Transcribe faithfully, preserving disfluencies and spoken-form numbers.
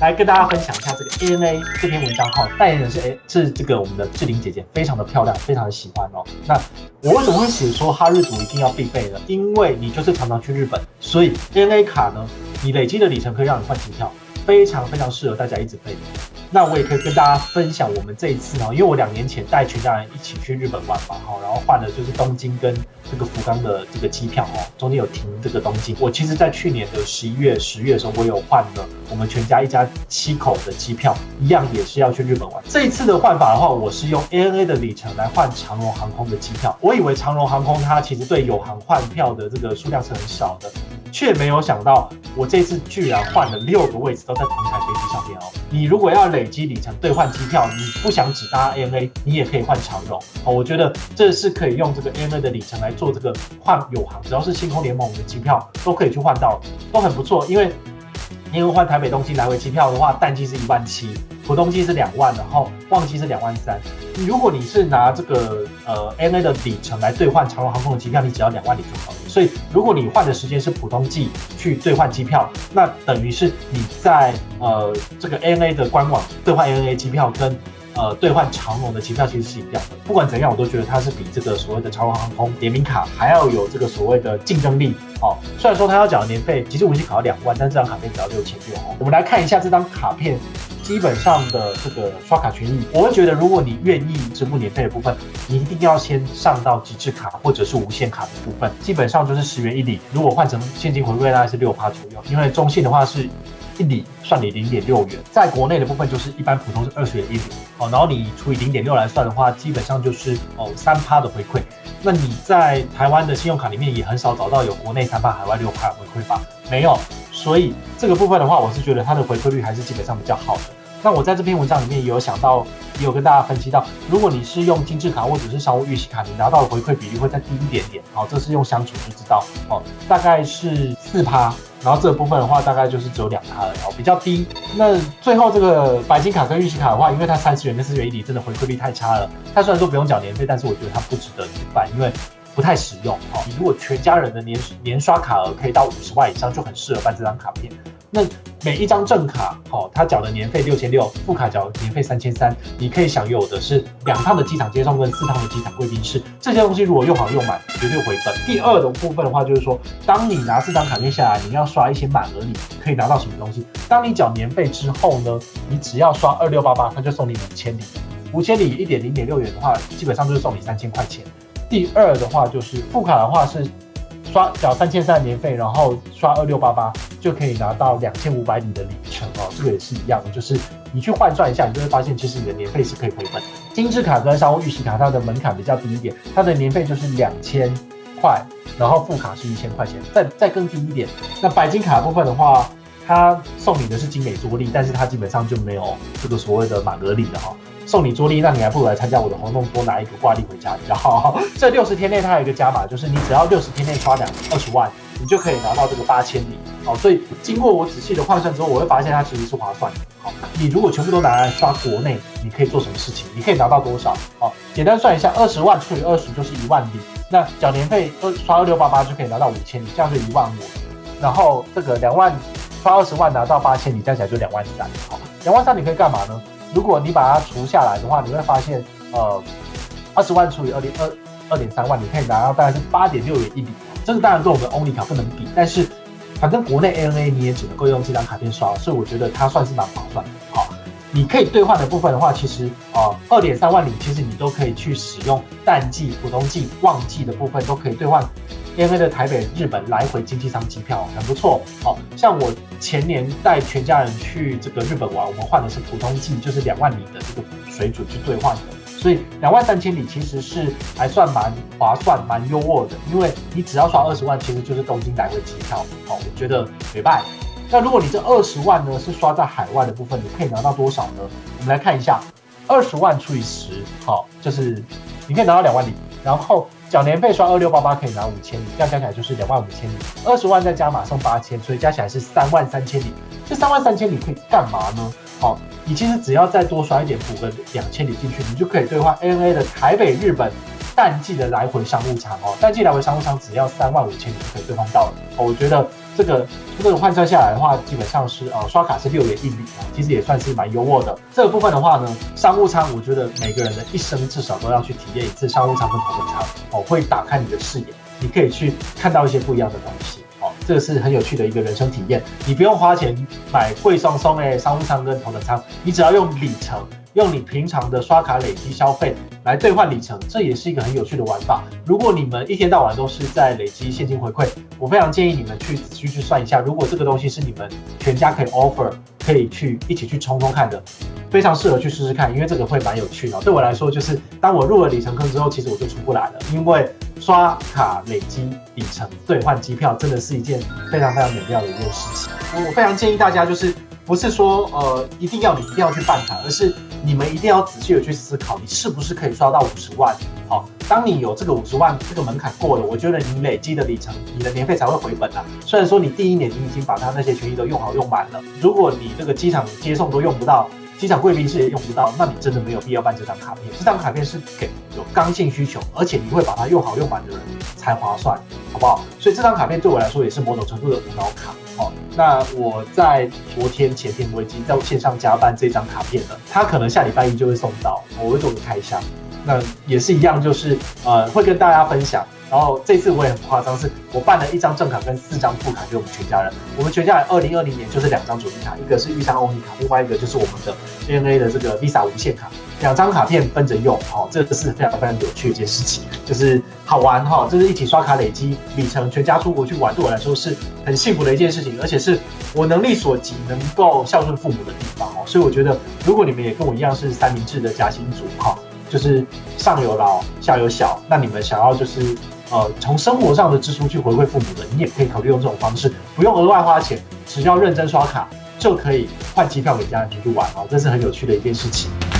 来跟大家分享一下这个 A N A 这篇文章哈，代言人是哎是这个我们的志玲姐姐，非常的漂亮，非常的喜欢哦。那我为什么会写说哈日族一定要必备呢？因为你就是常常去日本，所以 A N A 卡呢，你累积的里程可以让你换机票，非常非常适合大家一直备。那我也可以跟大家分享我们这一次哦，因为我两年前带全家人一起去日本玩嘛，哈，然后换了就是东京跟这个福冈的这个机票哦，中间有停这个东京。我其实在去年的十一月、十月的时候，我有换了我们全家一家七口的机票，一样也是要去日本玩。这一次的换法的话，我是用 A N A 的里程来换长荣航空的机票。我以为长荣航空它其实对有航换票的这个数量是很少的，却没有想到我这次居然换了六个位置都在同一台飞机上面哦。你如果要累积里程兑换机票，你不想只搭 A N A， 你也可以换长荣哦。我觉得这是可以用这个 A N A 的里程来做这个换有航，只要是星空联盟的机票都可以去换到，都很不错。因为你如果换台北东京来回机票的话，淡季是一万七，普通季是两万，然后旺季是两万三。如果你是拿这个呃 A N A 的里程来兑换长荣航空的机票，你只要两万里就好了。所以如果你换的时间是普通季去兑换机票，那等于是你在呃这个 A N A 的官网兑换 A N A 机票跟呃兑换长荣的机票其实是一样的。不管怎样，我都觉得它是比这个所谓的长荣航空联名卡还要有这个所谓的竞争力哦。虽然说它要缴的年费，其实无锡卡要两万，但这张卡片只要六千六哦。我们来看一下这张卡片基本上的这个刷卡权益，我会觉得如果你愿意支付年费的部分，你一定要先上到极致卡或者是无限卡的部分，基本上就是十元一里，如果换成现金回馈大概是六趴左右，因为中信的话是一里算你零点六元，在国内的部分就是一般普通是二十元一里哦，然后你除以零点六来算的话，基本上就是哦三趴的回馈。那你在台湾的信用卡里面也很少找到有国内三趴、海外六趴回馈吧？没有，所以这个部分的话，我是觉得它的回馈率还是基本上比较好的。那我在这篇文章里面也有想到，也有跟大家分析到，如果你是用精致卡或者是商务预习卡，你拿到的回馈比例会再低一点点。好，这是用相处就知道，哦，大概是四趴，然后这个部分的话大概就是只有两趴而已，比较低。那最后这个白金卡跟预习卡的话，因为它三十元跟四十元一里真的回馈率太差了，它虽然说不用缴年费，但是我觉得它不值得一办，因为不太实用。哦，你如果全家人的年年刷卡额可以到五十万以上，就很适合办这张卡片。那每一张正卡，哦，他缴的年费六千六，副卡缴年费三千三，你可以享有的是两趟的机场接送跟四趟的机场贵宾室，这些东西如果用好用满，绝对回本。第二种部分的话，就是说，当你拿这张卡片下来，你要刷一些满额礼，可以拿到什么东西？当你缴年费之后呢，你只要刷二六八八，它就送你五千里，五千里一点零点六元的话，基本上就是送你三千块钱。第二的话就是副卡的话是刷缴三千三的年费，然后刷二六八八就可以拿到两千五百里的里程哦，这个也是一样的，就是你去换算一下，你就会发现其实你的年费是可以回本的。精致卡跟商务预习卡它的门槛比较低一点，它的年费就是两千块，然后副卡是一千块钱，再再更低一点。那白金卡的部分的话，它送你的是精美桌历，但是它基本上就没有这个所谓的满额礼了哈。送你桌历，那你还不如来参加我的活动，多拿一个挂历回家比较好。这六十天内它有一个加码，就是你只要六十天内刷两二十万，你就可以拿到这个八千里。好，所以经过我仔细的换算之后，我会发现它其实是划算的。好，你如果全部都拿来刷国内，你可以做什么事情？你可以拿到多少？好，简单算一下，二十万除以二十就是一万里。那缴年费二刷二六八八就可以拿到五千里，这样就一万五。然后这个两万刷二十万拿到八千里，加起来就两万三。好，两万三你可以干嘛呢？如果你把它除下来的话，你会发现，呃，二十万除以二点二二点三万，你可以拿到大概是八点六元一里。这个当然跟我们的 Only 卡不能比，但是反正国内 A N A 你也只能够用这张卡片刷，所以我觉得它算是蛮划算的。好，你可以兑换的部分的话，其实啊二点三万里，其实你都可以去使用淡季、普通季、旺季的部分都可以兑换 A N A 的台北、日本来回经济舱机票，很不错。好，像我前年带全家人去这个日本玩，我们换的是普通季，就是两万里的这个水准去兑换的，所以两万三千里其实是还算蛮划算、蛮优渥的，因为你只要刷二十万，其实就是东京来回机票。好，我觉得没败。那如果你这二十万呢是刷在海外的部分，你可以拿到多少呢？我们来看一下，二十万除以十，好，就是你可以拿到两万里，然后缴年费刷二六八八可以拿五千里，这样加起来就是两万五千里。二十万再加码送八千，所以加起来是三万三千里。这三万三千里可以干嘛呢？好，你其实只要再多刷一点，补个两千里进去，你就可以兑换 A N A 的台北、日本淡季的来回商务舱哦。淡季来回商务舱只要三万五千里就可以兑换到了哦。我觉得这个这个换算下来的话，基本上是呃刷卡是六元一里啊，其实也算是蛮优渥的。这个部分的话呢，商务舱我觉得每个人的一生至少都要去体验一次商务舱跟头等舱哦，会打开你的视野，你可以去看到一些不一样的东西。这个是很有趣的一个人生体验，你不用花钱买贵松松的商务舱跟头等舱，你只要用里程，用你平常的刷卡累积消费来兑换里程，这也是一个很有趣的玩法。如果你们一天到晚都是在累积现金回馈，我非常建议你们去仔细去算一下，如果这个东西是你们全家可以 offer， 可以去一起去冲冲看的，非常适合去试试看，因为这个会蛮有趣的。对我来说，就是当我入了里程坑之后，其实我就出不来了，因为刷卡累积里程兑换机票真的是一件非常非常美妙的一件事情。我非常建议大家，就是不是说呃一定要你一定要去办卡，而是你们一定要仔细的去思考，你是不是可以刷到五十万。好，当你有这个五十万这个门槛过了，我觉得你累积的里程，你的年费才会回本啊。虽然说你第一年你已经把它那些权益都用好用满了，如果你这个机场接送都用不到，机场贵宾室也用不到，那你真的没有必要办这张卡片。这张卡片是给有刚性需求，而且你会把它用好用满的人才划算，好不好？所以这张卡片对我来说也是某种程度的无脑卡。好，那我在昨天、前天我已经在线上加办这张卡片了，它可能下礼拜一就会送到，我会做个开箱。那也是一样，就是呃会跟大家分享。然后这次我也很夸张，是我办了一张正卡跟四张副卡给我们全家人。我们全家人二零二零年就是两张主题卡，一个是玉山欧米卡，另外一个就是我们的 A N A 的这个 Visa 无限卡，两张卡片分着用。哦，这个是非常非常有趣的一件事情，就是好玩哈、哦，就是一起刷卡累积里程，全家出国去玩，对我来说是很幸福的一件事情，而且是我能力所及能够孝顺父母的地方哦。所以我觉得，如果你们也跟我一样是三明治的夹心族哈。就是上有老下有小，那你们想要就是呃从生活上的支出去回馈父母的，你也可以考虑用这种方式，不用额外花钱，只要认真刷卡就可以换机票给家人出去玩哦，这是很有趣的一件事情。